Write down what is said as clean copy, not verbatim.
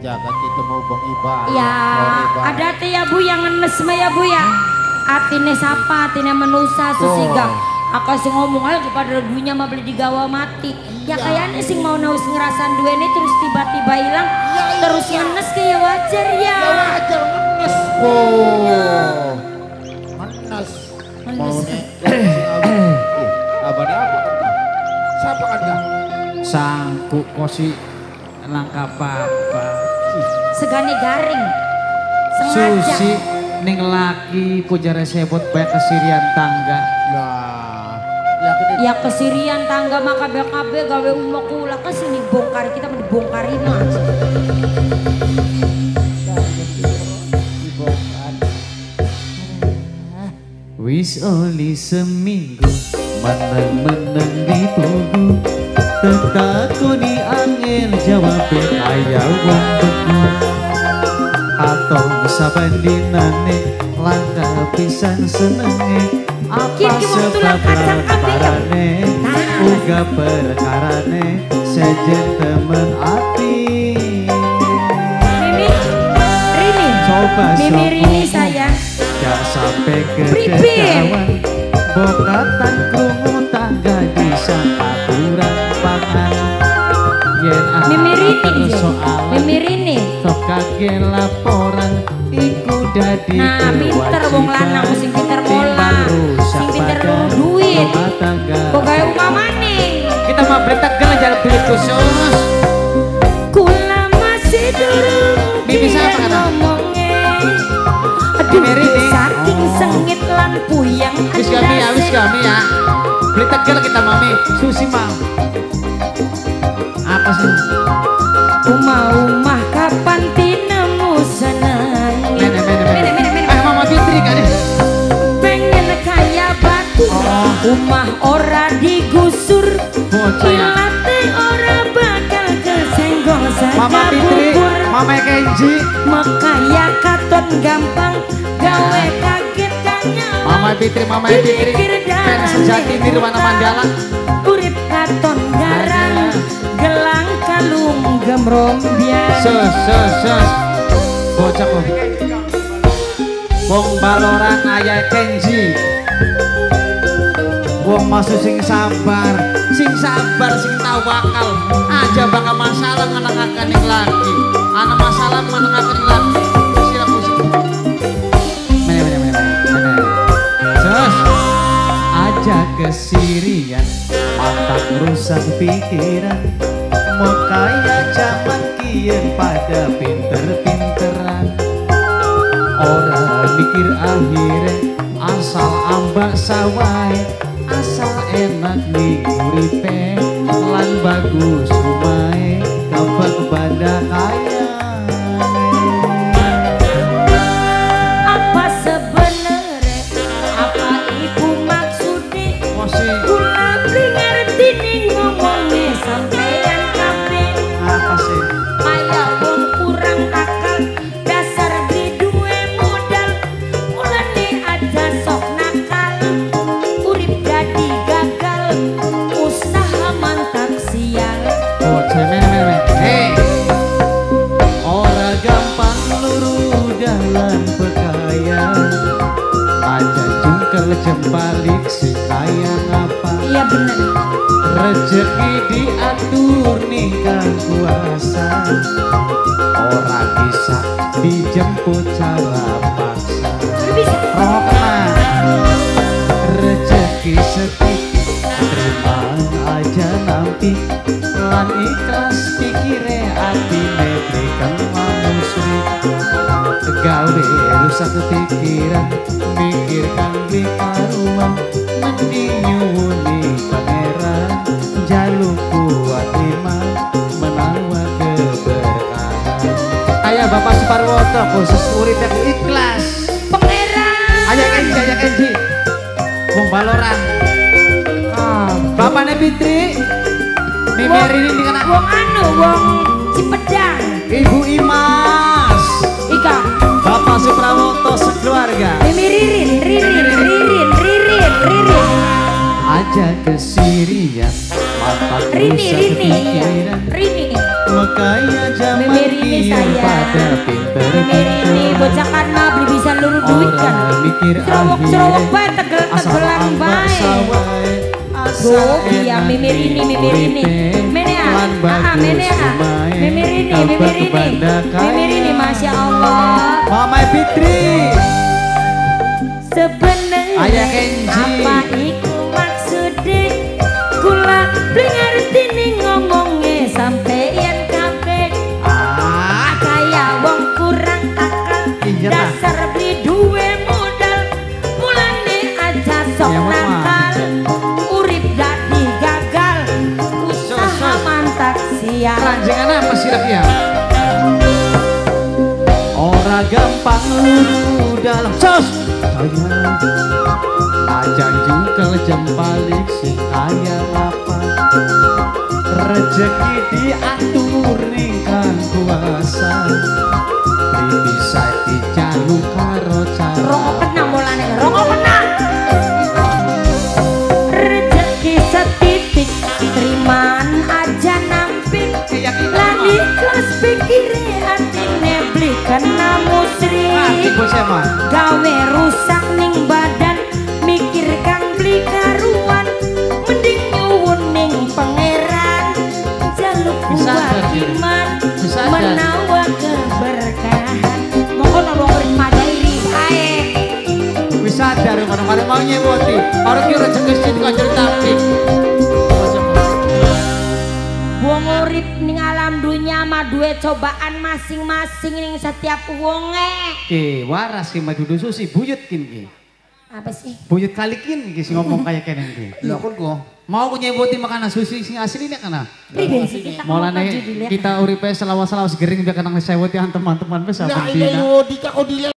jagat itu mau bong iba. Ya, ada teh ya Bu yang ngenes mah ya Bu ya. Atine sapa, atine manusia susiga. Aku sih ngomong aja kepada lagunya mah beli digawa mati. Ya kayaknya sih mau naus ngerasan duene terus tiba-tiba hilang. Terus ngenes kayak wajar ya. Ya wajar ngenes. Oh. Ngenes. Mau nih. Abadi apa kan? Siapa kan kah? Sangku kosi langka apa? Segane garing. Sengaja. Susi ning laki ku jare sebut bae kesirian tangga. Ya kesirian tangga maka kabeh gawe umok ulah ke sini bongkar kita mau dibongkarin mah. Wis oli seminggu meneng-meneng di tugu tetakoni angin jawab aya wong beku atau sabandinane langka pisan senenge apa sebab parane uga perkarane sejen temen ati Mimi Rini coba Mimi Rini sayang gak sampai ke kedawan bokatan krungu tangga di aturan pangan yen Mimi Rini soal Mimi Rini sok kage laporan iku dadi nah pinter wong lanang sing pinter mola sing pinter luru duit kok gaya umamane kita mau beli tegel jalan beli khusus kula masih durung Mimi siapa kata? Aduh saking sengit lan puyeng wis kami ya beli tegel kita mami susi mau apa sih umah kapan tinemu senang Mama Fitri kan pengen kaya batu umah ora digusur pilate ora bakal kesenggol Mama Fitri Mama Kenji makaya katon gampang gawe kaget kanya Mama Fitri pen sejati Nirwana Mandala urip katon garang gelang kalung gemrombian sus bocah kok wong baloran ayah Kenji wong masuk sing sabar sing tawakal aja bakal masalah menengakan yang lagi anak masalah menengakan yang lagi siap musik sus aja kesirian mantap rusak pikiran mau kaya zaman kian pada pinter-pinteran orang mikir akhirnya asal ambak sawai asal enak nih uripe lan bagus rumai kabar banda kaya apa sebenarnya apa ibu maksudnya kula beli ngerti nih ngomongnya sampean kabeh apa sih kaya wong kurang akal dasar beli duwe modal mulane aja sok nakal urip jadi gagal usaha mantap sial oh cemen ora gampang luru dalan pekayan aja jungkel jempalik si kaya ngapa iya bener rezeki diatur nikah kuasa orang bisa dijemput cara paksa rohman rezeki sedikit terima aja nanti lan ikhlas pikire hati berikan manusia gawe rusak pikiran mikirkan di karuan mending nyuwuni pangeran jaluk kuat iman menawa keberkahan ayah Bapak Suparwoto khusus urip yang ikhlas pangeran ayah Kenji wong baloran Bapaknya Fitri Mimi Rini dikena wong wong Cipedang Ibu Imas Ika Bapak Suprawoto sekeluarga Mimi Ririn aja kesirian mata Rini makanya zaman Mimi Rini kian mikir Serowok-serowok bae tegel-tegelan bae. Go iya mimir ini mene ah mene ah mimir ini Masya Allah. Mama Fitri Sebenarnya Ayah Kenji. apa iku maksudnya kula beli ngerti nih ngomongnya sampeyan kabeh kaya wong kurang akal Iya, Ta. dasar beli duwe modal mulane aja sok Ya, Mama. nakal urip dadi gagal usaha mantak sial keranjengan apa sih ya? Ora gampang luru dalam sos aja jungkel jempalik sing kaya lapan rezeki diatur ning kang kuasa bisa dijaluk karo cara rongo pena mulane rongo pena rezeki setitik terimaan aja nampik lan ikhlas pikire atine beli kena musrik bos emang gawe rusak ning badan mikir kang beli karuan mending nyuwun ning pangeran jaluk Bisa buat ada, iman bisa ada. menawa keberkahan monggo nang urip majairi ae wis sadar kadang-kadang mau nyewoti orang ki rezeki sing kajur tapi wong urip ning alam dunya mah duwe cobaan masing-masing ning setiap wonge ki waras ki madudu susi buyut kin ki apa sih buyut kalikin ki sing ngomong kayak kenen ki Lah kon ko. mau ku nyeboti makanan susi sing asli ini kana Priben sih kita ngomong mulane judulnya. kita uripe selawas-selawas gering biar kenang sewoti teman-teman wis Lah saben iya dina yo dika ko dile